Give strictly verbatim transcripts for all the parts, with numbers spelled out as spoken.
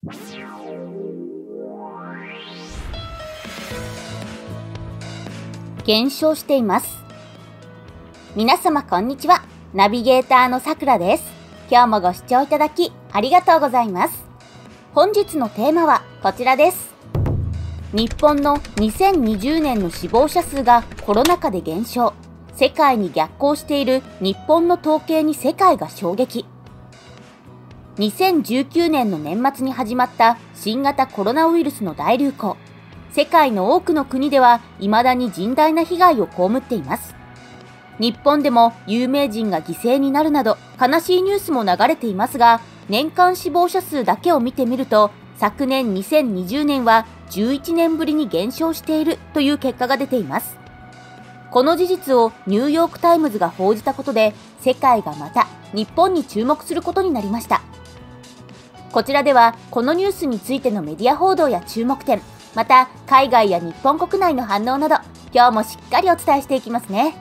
減少しています。皆様こんにちは。ナビゲーターのさくらです。今日もご視聴いただきありがとうございます。本日のテーマはこちらです。日本のにせんにじゅうねんの死亡者数がコロナ禍で減少。世界に逆行している日本の統計に世界が衝撃。にせんじゅうきゅうねんの年末に始まった新型コロナウイルスの大流行。世界の多くの国では未だに甚大な被害を被っています。日本でも有名人が犠牲になるなど悲しいニュースも流れていますが、年間死亡者数だけを見てみると、昨年にせんにじゅうねんはじゅういちねんぶりに減少しているという結果が出ています。この事実をニューヨークタイムズが報じたことで、世界がまた日本に注目することになりました。こちらではこのニュースについてのメディア報道や注目点、また海外や日本国内の反応など、今日もしっかりお伝えしていきますね。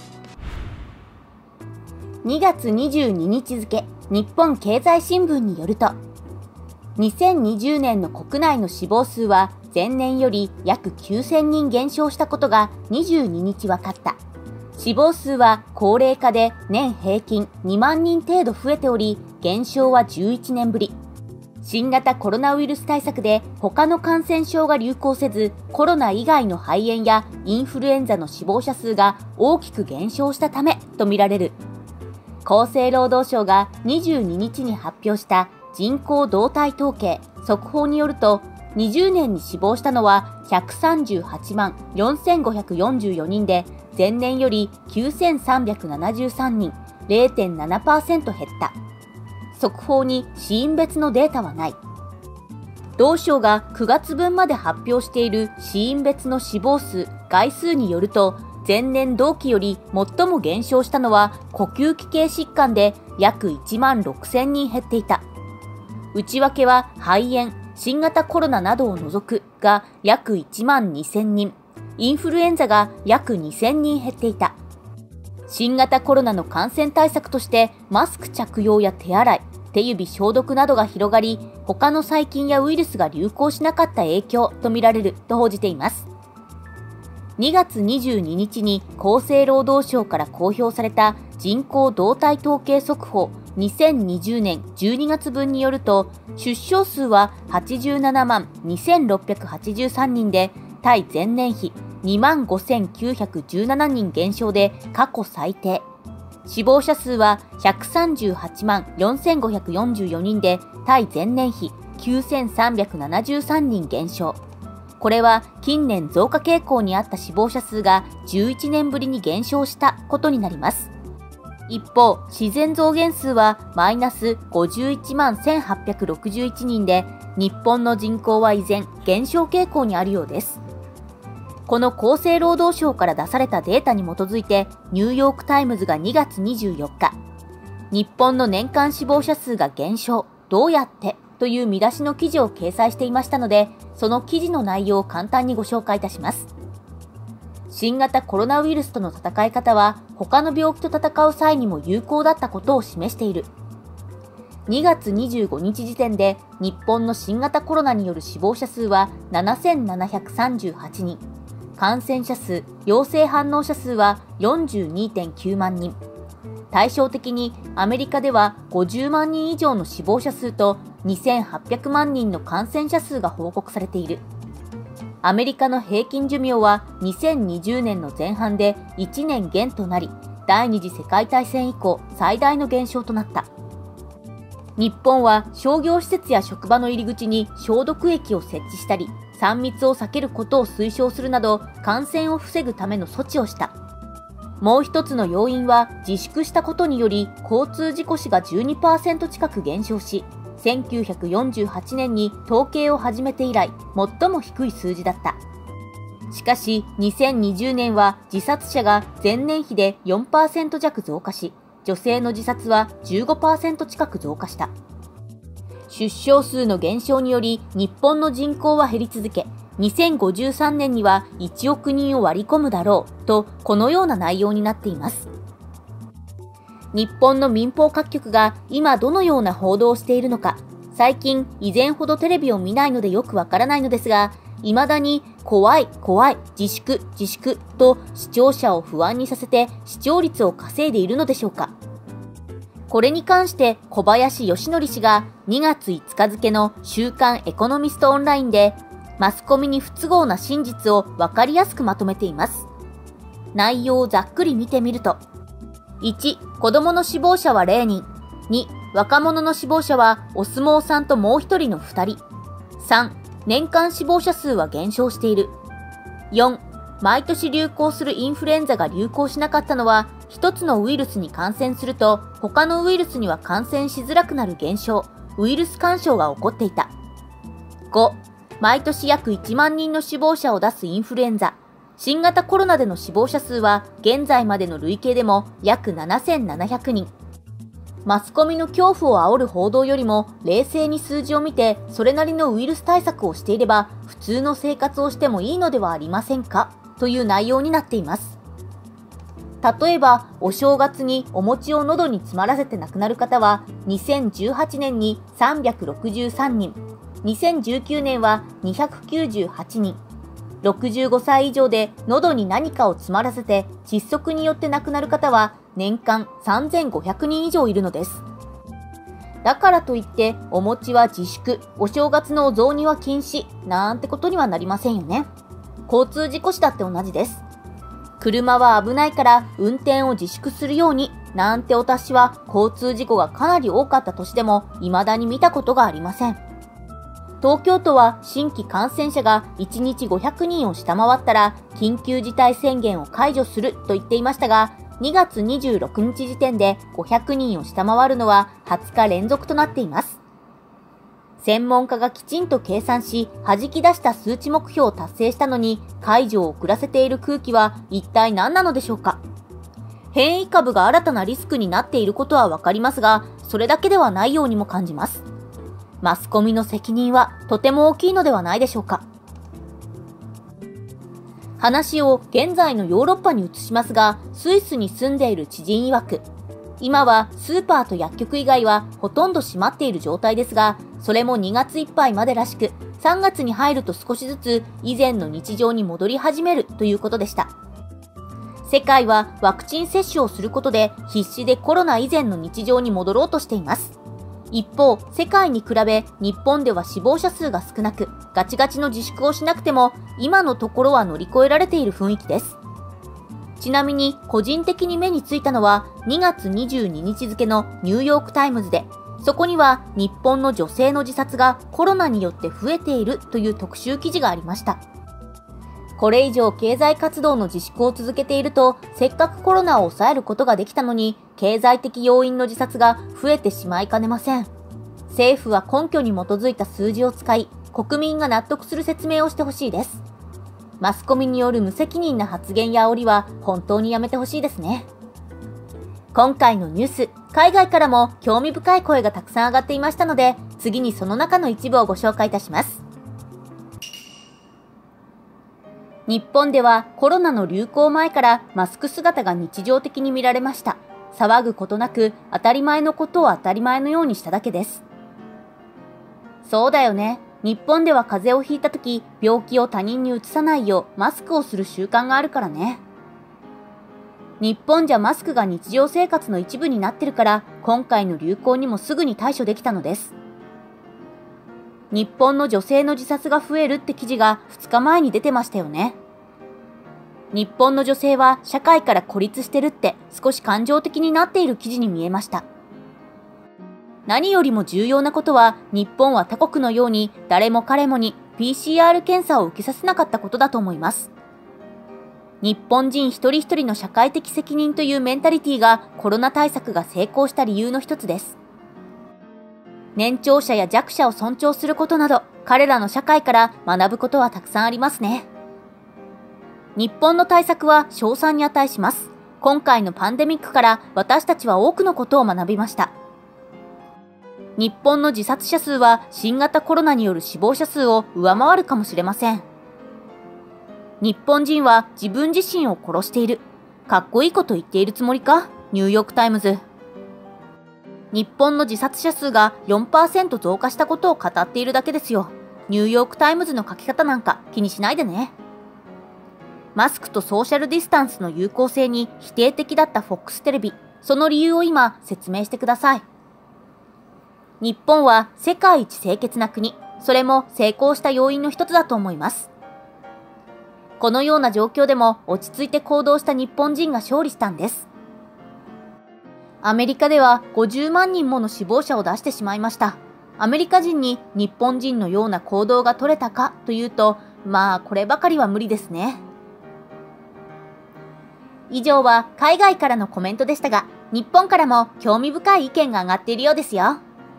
にがつにじゅうににち付、日本経済新聞によると、にせんにじゅうねんの国内の死亡数は前年より約きゅうせんにん減少したことがにじゅうににち分かった。死亡数は高齢化で年平均にまんにん程度増えており、減少はじゅういちねんぶり。新型コロナウイルス対策で他の感染症が流行せず、コロナ以外の肺炎やインフルエンザの死亡者数が大きく減少したためとみられる。厚生労働省がにじゅうににちに発表した人口動態統計速報によると、にじゅうねんに死亡したのはひゃくさんじゅうはちまんよんせんごひゃくよんじゅうよにんで、前年よりきゅうせんさんびゃくななじゅうさんにん、れいてんななパーセント 減った。速報に死因別のデータはない。同省がくがつぶんまで発表している死因別の死亡数、概数によると、前年同期より最も減少したのは呼吸器系疾患で約いちまんろくせんにん減っていた。内訳は肺炎、新型コロナなどを除くが約いちまんにせんにん、インフルエンザが約にせんにん減っていた。新型コロナの感染対策としてマスク着用や手洗い、手指消毒などが広がり、他の細菌やウイルスが流行しなかった影響とみられると報じています。にがつにじゅうににちに厚生労働省から公表された人口動態統計速報にせんにじゅうねんじゅうにがつぶんによると、出生数ははちじゅうななまんにせんろっぴゃくはちじゅうさんにんで、対前年比にまんごせんきゅうひゃくじゅうななにん減少で過去最低。死亡者数はひゃくさんじゅうはちまんよんせんごひゃくよんじゅうよにんで、対前年比きゅうせんさんびゃくななじゅうさんにん減少。これは近年増加傾向にあった死亡者数がじゅういちねんぶりに減少したことになります。一方、自然増減数はマイナスごじゅういちまんせんはっぴゃくろくじゅういちにんで、日本の人口は依然減少傾向にあるようです。この厚生労働省から出されたデータに基づいて、ニューヨークタイムズがにがつにじゅうよっか、日本の年間死亡者数が減少、どうやってという見出しの記事を掲載していましたので、その記事の内容を簡単にご紹介いたします。新型コロナウイルスとの戦い方は、他の病気と戦う際にも有効だったことを示している。にがつにじゅうごにち時点で、日本の新型コロナによる死亡者数はななせんななひゃくさんじゅうはちにん、感染者数、陽性反応者数は よんじゅうにてんきゅうまんにん。対照的にアメリカではごじゅうまんにん以上の死亡者数とにせんはっぴゃくまんにんの感染者数が報告されている。アメリカの平均寿命はにせんにじゅうねんの前半でいちねん減となり、第二次世界大戦以降最大の減少となった。日本は商業施設や職場の入り口に消毒液を設置したり、さん密を避けることを推奨するなど感染を防ぐための措置をした。もう一つの要因は自粛したことにより交通事故死が じゅうにパーセント 近く減少し、せんきゅうひゃくよんじゅうはちねんに統計を始めて以来最も低い数字だった。しかしにせんにじゅうねんは自殺者が前年比で よんパーセント 弱増加し、女性の自殺は じゅうごパーセント 近く増加した。出生数の減少により日本の人口は減り続け、にせんごじゅうさんねんにはいちおくにんを割り込むだろうと、このような内容になっています。日本の民放各局が今どのような報道をしているのか、 最近以前ほどテレビを見ないのでよくわからないのですが、未だに怖い怖い自粛自粛と視聴者を不安にさせて視聴率を稼いでいるのでしょうか。これに関して小林義則氏がにがついつか付の週刊エコノミストオンラインでマスコミに不都合な真実をわかりやすくまとめています。内容をざっくり見てみると、いち、子供の死亡者はゼロにん。に、若者の死亡者はお相撲さんともうひとりのふたり。さん、年間死亡者数は減少している。よん、毎年流行するインフルエンザが流行しなかったのは、一つのウイルスに感染すると、他のウイルスには感染しづらくなる現象、ウイルス干渉が起こっていた。ご、毎年約いちまんにんの死亡者を出すインフルエンザ。新型コロナでの死亡者数は現在までの累計でも約ななせんななひゃくにん。マスコミの恐怖を煽る報道よりも冷静に数字を見てそれなりのウイルス対策をしていれば普通の生活をしてもいいのではありませんかという内容になっています。例えばお正月にお餅を喉に詰まらせて亡くなる方はにせんじゅうはちねんにさんびゃくろくじゅうさんにん、にせんじゅうきゅうねんはにひゃくきゅうじゅうはちにん、ろくじゅうごさい以上で喉に何かを詰まらせて窒息によって亡くなる方は年間さんぜんごひゃくにん以上いるのです。だからといってお餅は自粛、お正月のお雑煮は禁止なんてことにはなりませんよね。交通事故死だって同じです。車は危ないから運転を自粛するようになんてお達しは交通事故がかなり多かった年でも未だに見たことがありません。東京都は新規感染者がいちにちごひゃくにんを下回ったら緊急事態宣言を解除すると言っていましたが、にがつにじゅうろくにち時点でごひゃくにんを下回るのははつか連続となっています。専門家がきちんと計算し、弾き出した数値目標を達成したのに解除を遅らせている空気は一体何なのでしょうか。変異株が新たなリスクになっていることはわかりますが、それだけではないようにも感じます。マスコミの責任はとても大きいのではないでしょうか。話を現在のヨーロッパに移しますが、スイスに住んでいる知人曰く、今はスーパーと薬局以外はほとんど閉まっている状態ですが、それもにがついっぱいまでらしく、さんがつに入ると少しずつ以前の日常に戻り始めるということでした。世界はワクチン接種をすることで必死でコロナ以前の日常に戻ろうとしています。一方、世界に比べ日本では死亡者数が少なく、ガチガチの自粛をしなくても今のところは乗り越えられている雰囲気です。ちなみに個人的に目についたのはにがつにじゅうににち付のニューヨークタイムズで、そこには日本の女性の自殺がコロナによって増えているという特集記事がありました。これ以上経済活動の自粛を続けていると、せっかくコロナを抑えることができたのに、経済的要因の自殺が増えてしまいかねません。政府は根拠に基づいた数字を使い、国民が納得する説明をしてほしいです。マスコミによる無責任な発言や煽りは本当にやめてほしいですね。今回のニュース、海外からも興味深い声がたくさん上がっていましたので、次にその中の一部をご紹介いたします。日本ではコロナの流行前からマスク姿が日常的に見られました。騒ぐことなく当たり前のことを当たり前のようにしただけです。そうだよね。日本では風邪をひいたとき、病気を他人に移さないようマスクをする習慣があるからね。日本じゃマスクが日常生活の一部になってるから、今回の流行にもすぐに対処できたのです。日本の女性の自殺が増えるって記事がふつかまえに出てましたよね。日本の女性は社会から孤立してるって少し感情的になっている記事に見えました。何よりも重要なことは、日本は他国のように誰も彼もに ピーシーアール 検査を受けさせなかったことだと思います。日本人一人一人の社会的責任というメンタリティがコロナ対策が成功した理由の一つです。年長者や弱者を尊重することなど、彼らの社会から学ぶことはたくさんありますね。日本の対策は称賛に値します。今回のパンデミックから私たちは多くのことを学びました。日本の自殺者数は新型コロナによる死亡者数を上回るかもしれません。日本人は自分自身を殺している。かっこいいこと言っているつもりか？ニューヨークタイムズ。 日本の自殺者数が よんパーセント 増加したことを語っているだけですよ。ニューヨークタイムズの書き方なんか気にしないでね。マスクとソーシャルディスタンスの有効性に否定的だった フォックス テレビ、その理由を今説明してください。日本は世界一清潔な国、それも成功した要因の一つだと思います。このような状況でも落ち着いて行動した日本人が勝利したんです。アメリカではごじゅうまんにんもの死亡者を出してしまいました。アメリカ人に日本人のような行動が取れたかというと、まあこればかりは無理ですね。以上は海外からのコメントでしたが、日本からも興味深い意見が上がっているようですよ。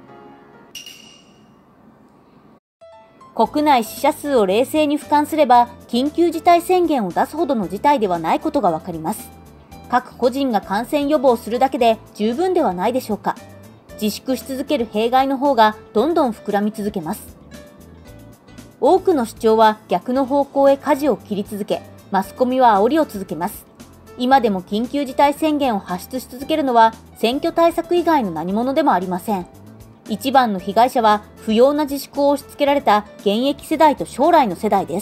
国内死者数を冷静に俯瞰すれば、緊急事態宣言を出すほどの事態ではないことがわかります。各個人が感染予防するだけで十分ではないでしょうか。自粛し続ける弊害の方がどんどん膨らみ続けます。多くの主張は逆の方向へ舵を切り続け、マスコミは煽りを続けます。今でも緊急事態宣言を発出し続けるのは選挙対策以外の何者でもありません。一番の被害者は不要な自粛を押し付けられた現役世代と将来の世代です。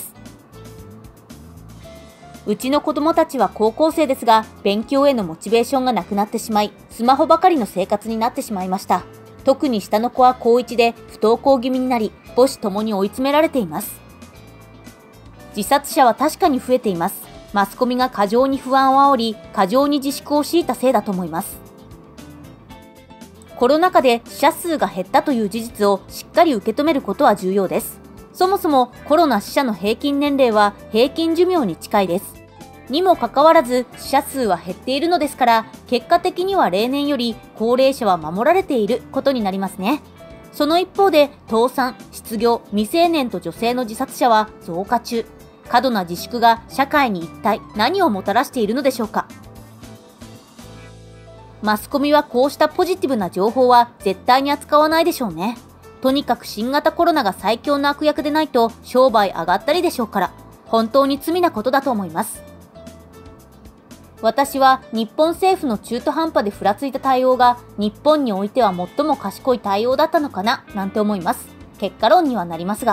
うちの子供たちは高校生ですが、勉強へのモチベーションがなくなってしまい、スマホばかりの生活になってしまいました。特に下の子は高いちで不登校気味になり、母子ともに追い詰められています。自殺者は確かに増えています。マスコミが過剰に不安を煽り、過剰に自粛を強いたせいだと思います。コロナ禍で死者数が減ったという事実をしっかり受け止めることは重要です。そもそもコロナ死者の平均年齢は平均寿命に近いです。にもかかわらず死者数は減っているのですから、結果的には例年より高齢者は守られていることになりますね。その一方で倒産、失業、未成年と女性の自殺者は増加中。過度な自粛が社会に一体何をもたらしているのでしょうか。マスコミはこうしたポジティブな情報は絶対に扱わないでしょうね。とにかく新型コロナが最強の悪役でないと商売上がったりでしょうから、本当に罪なことだと思います。私は日本政府の中途半端でふらついた対応が日本においては最も賢い対応だったのかななんて思います。結果論にはなりますが。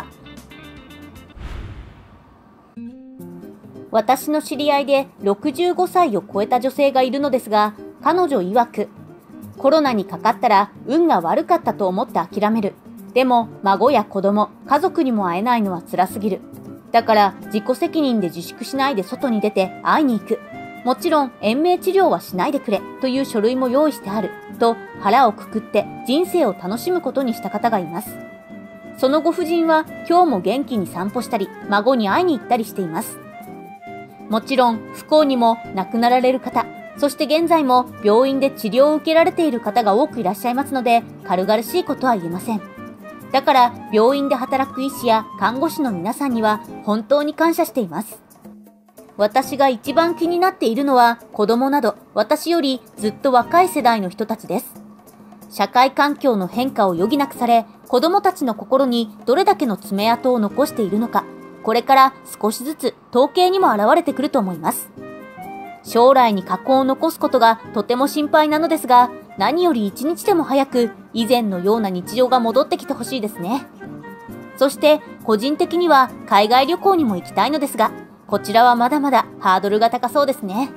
私の知り合いでろくじゅうごさいを超えた女性がいるのですが、彼女曰く、コロナにかかったら運が悪かったと思って諦める。でも孫や子供、家族にも会えないのは辛すぎる。だから自己責任で自粛しないで外に出て会いに行く。もちろん延命治療はしないでくれという書類も用意してある。と腹をくくって人生を楽しむことにした方がいます。そのご婦人は今日も元気に散歩したり、孫に会いに行ったりしています。もちろん不幸にも亡くなられる方、そして現在も病院で治療を受けられている方が多くいらっしゃいますので、軽々しいことは言えません。だから病院で働く医師や看護師の皆さんには本当に感謝しています。私が一番気になっているのは子供など私よりずっと若い世代の人たちです。社会環境の変化を余儀なくされ、子供たちの心にどれだけの爪痕を残しているのか、これから少しずつ統計にも現れてくると思います。将来に禍根を残すことがとても心配なのですが、何より一日でも早く以前のような日常が戻ってきてほしいですね。そして個人的には海外旅行にも行きたいのですが、こちらはまだまだハードルが高そうですね。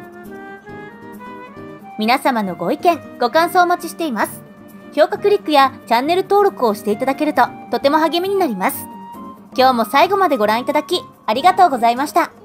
皆様のご意見、ご感想お待ちしています。評価クリックやチャンネル登録をしていただけるととても励みになります。今日も最後までご覧いただきありがとうございました。